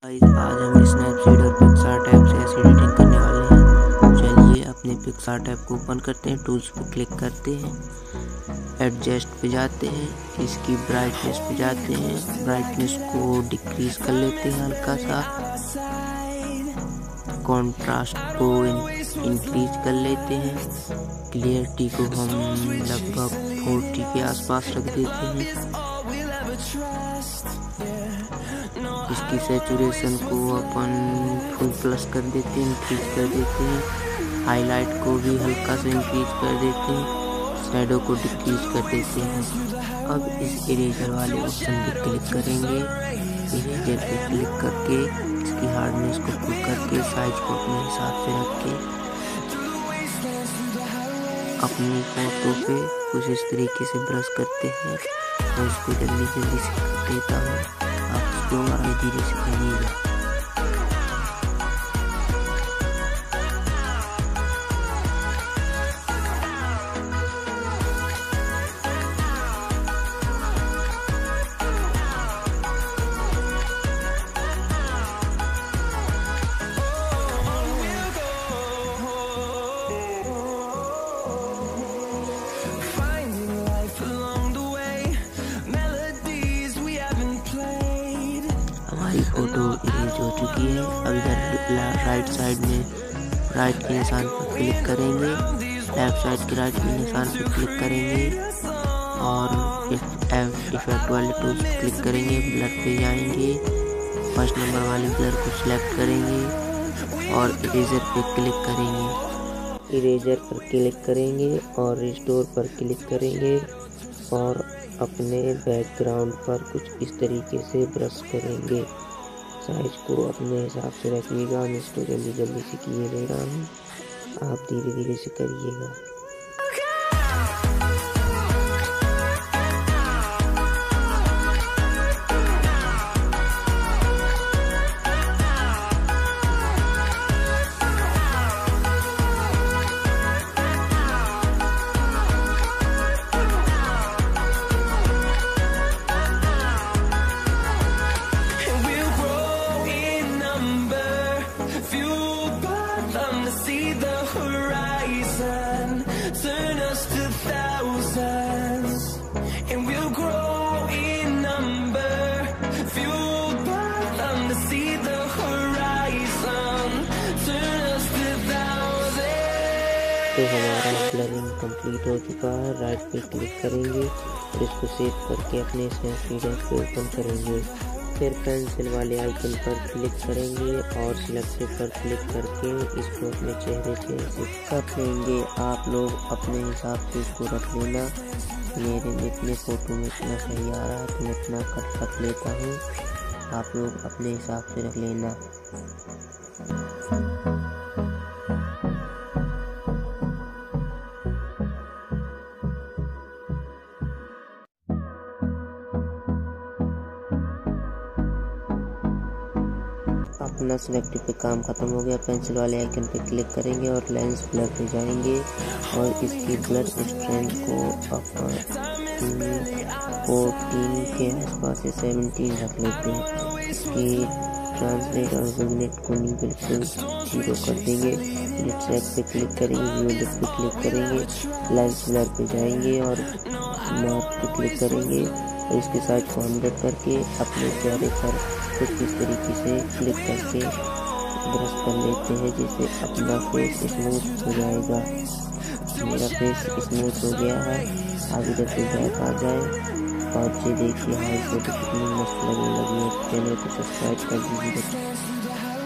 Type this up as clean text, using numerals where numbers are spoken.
आज हम स्नैपसीड और पिक्सार्ट ऐप से ऐसी एडिटिंग करने वाले हैं। चलिए अपने पिक्सार्ट ऐप को ओपन करते हैं, टूल्स पे क्लिक करते हैं, एडजस्ट पे जाते हैं, इसकी ब्राइटनेस पे जाते हैं, ब्राइटनेस को डिक्रीज कर लेते हैं हल्का सा, कॉन्ट्रास्ट को इंक्रीज कर लेते हैं, क्लियरिटी को हम लगभग 40 के आसपास रख देते हैं, इसकी सैचुरेशन को अपन फुल प्लस कर देते हैं, इंक्रीज कर देते हैं, हाईलाइट को भी हल्का सा इंक्रीज कर देते हैं, शैडो को डिक्रीज कर देते हैं। अब इस इरेजर वाले ऑप्शन पे क्लिक करेंगे, इरेजर पे क्लिक करके इसकी हार्डनेस को फुल करके साइज को अपने हिसाब से रख के अपनी फोटो पे कुछ इस तरीके से ब्रश करते हैं और इसको जल्दी जल्दी से कर देता हूँ। आप इसको आगे धीरे से करिएगा। हमारी फोटो इरेज हो चुकी है। अब इधर राइट साइड में राइट के निशान पर क्लिक करेंगे, लेफ्ट साइड के राइट के निशान पर क्लिक करेंगे और इफेक्ट वाले टूल्स पर क्लिक करेंगे, ब्लर पे जाएंगे, फर्स्ट नंबर वाले ब्लर को सिलेक्ट करेंगे और इरेजर पे क्लिक करेंगे। इरेजर पर क्लिक करेंगे और रिस्टोर पर क्लिक करेंगे और अपने बैकग्राउंड पर कुछ इस तरीके से ब्रश करेंगे। साइज को अपने हिसाब से रखिएगा, मैं इसको जल्दी जल्दी से किए ले रहा हूँ, आप धीरे धीरे से करिएगा। Turn us to thousands, and we'll grow in number, fueled by them to see the horizon. Turn us to thousands. तो हमारा ब्लरिंग कंप्लीट हो चुका है। राइट पे क्लिक करेंगे और इसको सेव करके अपने स्नैपसीड ऐप पे ओपन करेंगे। फिर पेंसिल वाले आइकन पर क्लिक करेंगे और सिलेक्टिव पर क्लिक करके इसको अपने चेहरे से कर लेंगे। आप लोग अपने हिसाब से इसको रख लेना। मेरे इतने फ़ोटो में इतना सही आ रहा है तो मैं इतना कट रख लेता हूँ, आप लोग अपने हिसाब से रख लेना। अपना सिलेक्टिव पे काम खत्म हो गया। पेंसिल वाले आइकन पे क्लिक करेंगे और लेंस ब्लर पे जाएंगे और इसकी ब्लर स्ट्रेंथ को अपन 14 के आसपास से 17 रख लेते हैं। इसकी ट्रांसलेट और विग्नेट को नहीं बिल्कुल 0 कर देंगे। ट्रैक पे क्लिक करेंगे, व्यू पे क्लिक करेंगे, लेंस ब्लर पे जाएंगे और मार्क पे क्लिक करेंगे और इसके साइज को 100 करके अपने चेहरे पर कुछ इस तरीके से क्लिक करके ब्रश कर लेते हैं, जिससे अपना फेस स्मूथ हो जाएगा। मेरा फेस स्मूथ हो गया है। अब इधर से बैक आ जाए और ये देखिए हमारी फोटो कितनी मस्त लगने लगी है। चैनल को सब्सक्राइब कर दीजिए।